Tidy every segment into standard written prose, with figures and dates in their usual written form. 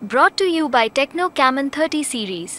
Brought to you by Techno Camon 30 series.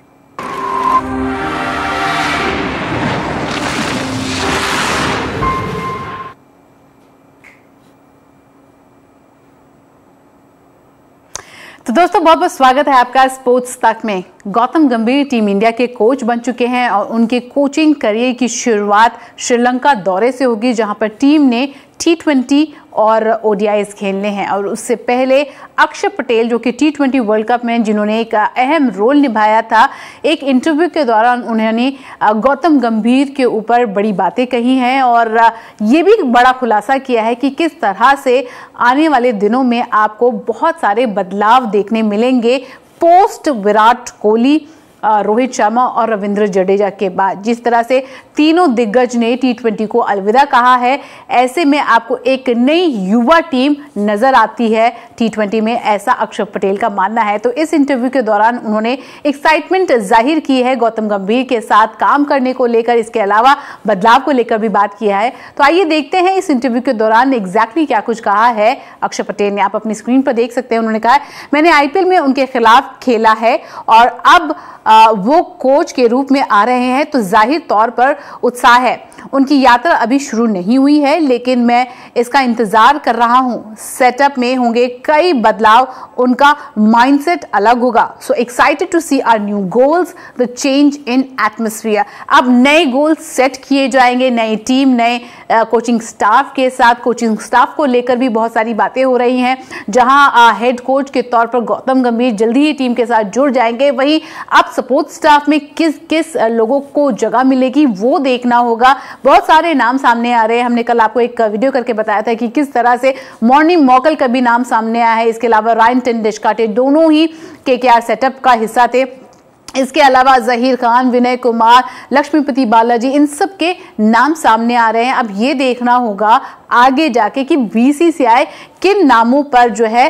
तो दोस्तों बहुत बहुत स्वागत है आपका स्पोर्ट्स तक में। गौतम गंभीर टीम इंडिया के कोच बन चुके हैं और उनके कोचिंग करियर की शुरुआत श्रीलंका दौरे से होगी, जहां पर टीम ने T20 और ODIs खेलने हैं। और उससे पहले अक्षर पटेल, जो कि T20 वर्ल्ड कप में जिन्होंने एक अहम रोल निभाया था, एक इंटरव्यू के दौरान उन्होंने गौतम गंभीर के ऊपर बड़ी बातें कही हैं और ये भी बड़ा खुलासा किया है कि किस तरह से आने वाले दिनों में आपको बहुत सारे बदलाव देखने मिलेंगे पोस्ट विराट कोहली, रोहित शर्मा और रविंद्र जडेजा के बाद। जिस तरह से तीनों दिग्गज ने T20 को अलविदा कहा है, ऐसे में आपको एक नई युवा टीम नजर आती है T20 में, ऐसा अक्षर पटेल का मानना है। तो इस इंटरव्यू के दौरान उन्होंने एक्साइटमेंट जाहिर की है गौतम गंभीर के साथ काम करने को लेकर, इसके अलावा बदलाव को लेकर भी बात किया है। तो आइए देखते हैं इस इंटरव्यू के दौरान एग्जैक्टली क्या कुछ कहा है अक्षर पटेल ने। आप अपनी स्क्रीन पर देख सकते हैं। उन्होंने कहा, मैंने IPL में उनके खिलाफ खेला है और अब वो कोच के रूप में आ रहे हैं, तो जाहिर तौर पर उत्साह है। उनकी यात्रा अभी शुरू नहीं हुई है, लेकिन मैं इसका इंतजार कर रहा हूं। सेटअप में होंगे कई बदलाव, उनका माइंडसेट अलग होगा। So excited to see our new goals, the change in atmosphere. अब नए गोल सेट किए जाएंगे, नई टीम, नए कोचिंग स्टाफ के साथ। कोचिंग स्टाफ को लेकर भी बहुत सारी बातें हो रही हैं, जहां हेड कोच के तौर पर गौतम गंभीर जल्दी ही टीम के साथ जुड़ जाएंगे। वहीं अब सपोर्ट स्टाफ में किस किस लोगों को जगह मिलेगी वो देखना होगा। बहुत सारे नाम सामने आ रहे हैं। हमने कल आपको एक वीडियो करके बताया था कि किस तरह से मॉर्निंग मॉकल का भी नाम सामने आया है। इसके अलावा रायन टेंडुलकर, दोनों ही KKR सेटअप का हिस्सा थे। इसके अलावा जहीर खान, विनय कुमार, लक्ष्मीपति बालाजी, इन सब के नाम सामने आ रहे हैं। अब ये देखना होगा आगे जाके कि BCCI किन नामों पर जो है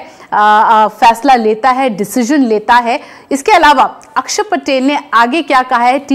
फैसला लेता है, डिसीजन लेता है। इसके अलावा अक्षर पटेल ने आगे क्या कहा है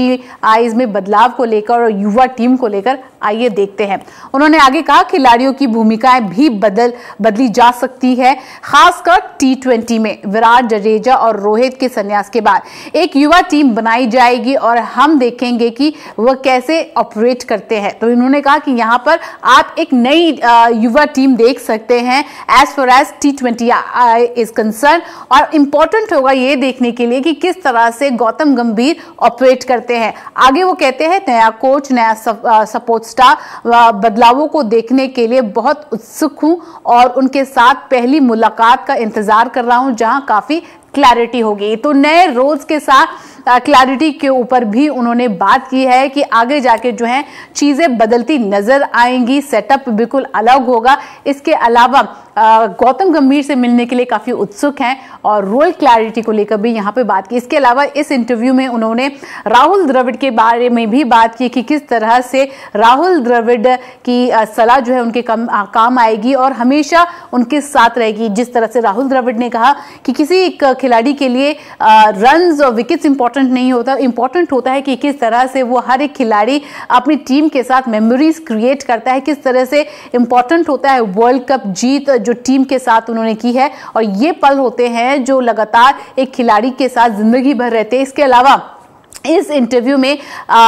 T20 में बदलाव को लेकर और युवा टीम को लेकर, आइए देखते हैं। उन्होंने आगे कहा, खिलाड़ियों की भूमिकाएं भी बदली जा सकती है, खासकर T20 में। विराट, जडेजा और रोहित के संन्यास के बाद एक युवा टीम बनाई जाएगी और हम देखेंगे कि वह कैसे ऑपरेट करते हैं। तो इन्होंने कहा कि यहाँ पर आप एक नई युवा टीम देख सकते हैं as far as T20 is concern. और इंपॉर्टेंट होगा ये देखने के लिए कि किस तरह से गौतम गंभीर ऑपरेट करते हैं। आगे वो कहते हैं, नया कोच, नया सपोर्ट स्टाफ, बदलावों को देखने के लिए बहुत उत्सुक हूं और उनके साथ पहली मुलाकात का इंतजार कर रहा हूं, जहां काफी क्लैरिटी होगी। तो नए रोल्स के साथ क्लैरिटी के ऊपर भी उन्होंने बात की है कि आगे जाके जो है चीजें बदलती नजर आएंगी, सेटअप बिल्कुल अलग होगा। इसके अलावा गौतम गंभीर से मिलने के लिए काफी उत्सुक हैं और रोल क्लैरिटी को लेकर भी यहाँ पे बात की। इसके अलावा इस इंटरव्यू में उन्होंने राहुल द्रविड़ के बारे में भी बात की कि किस तरह से राहुल द्रविड़ की सलाह जो है उनके काम आएगी और हमेशा उनके साथ रहेगी। जिस तरह से राहुल द्रविड़ ने कहा कि किसी एक खिलाड़ी के लिए रन्स और विकेट्स इंपॉर्टेंट नहीं होता, इंपॉर्टेंट होता है कि किस तरह से वो हर एक खिलाड़ी अपनी टीम के साथ मेमोरीज क्रिएट करता है, किस तरह से इंपॉर्टेंट होता है वर्ल्ड कप जीत जो टीम के साथ उन्होंने की है। और ये पल होते हैं जो लगातार एक खिलाड़ी के साथ जिंदगी भर रहते हैं। इसके अलावा इस इंटरव्यू में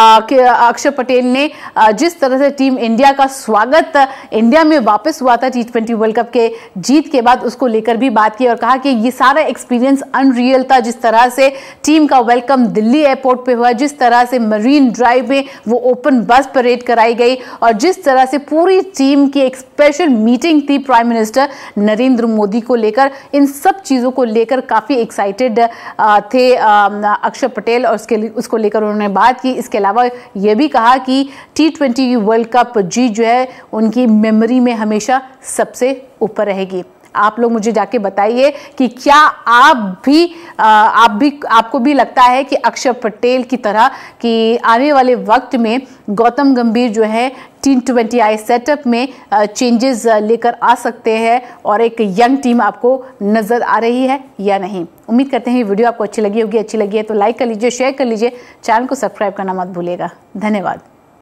अक्षर पटेल ने जिस तरह से टीम इंडिया का स्वागत इंडिया में वापस हुआ था T20 वर्ल्ड कप के जीत के बाद, उसको लेकर भी बात की और कहा कि ये सारा एक्सपीरियंस अनरियल था। जिस तरह से टीम का वेलकम दिल्ली एयरपोर्ट पे हुआ, जिस तरह से मरीन ड्राइव में वो ओपन बस परेड कराई गई और जिस तरह से पूरी टीम की एक स्पेशल मीटिंग थी प्राइम मिनिस्टर नरेंद्र मोदी को लेकर, इन सब चीज़ों को लेकर काफ़ी एक्साइटेड थे अक्षर पटेल और उसको लेकर उन्होंने बात की। इसके अलावा यह भी कहा कि T20 वर्ल्ड कप जीत जो है उनकी मेमोरी में हमेशा सबसे ऊपर रहेगी। आप लोग मुझे जाके बताइए कि क्या आपको भी लगता है कि अक्षर पटेल की तरह कि आने वाले वक्त में गौतम गंभीर जो है T20 सेटअप में चेंजेस लेकर आ सकते हैं और एक यंग टीम आपको नजर आ रही है या नहीं। उम्मीद करते हैं ये वीडियो आपको अच्छी लगी होगी। अच्छी लगी है तो लाइक कर लीजिए, शेयर कर लीजिए, चैनल को सब्सक्राइब करना मत भूलिएगा। धन्यवाद।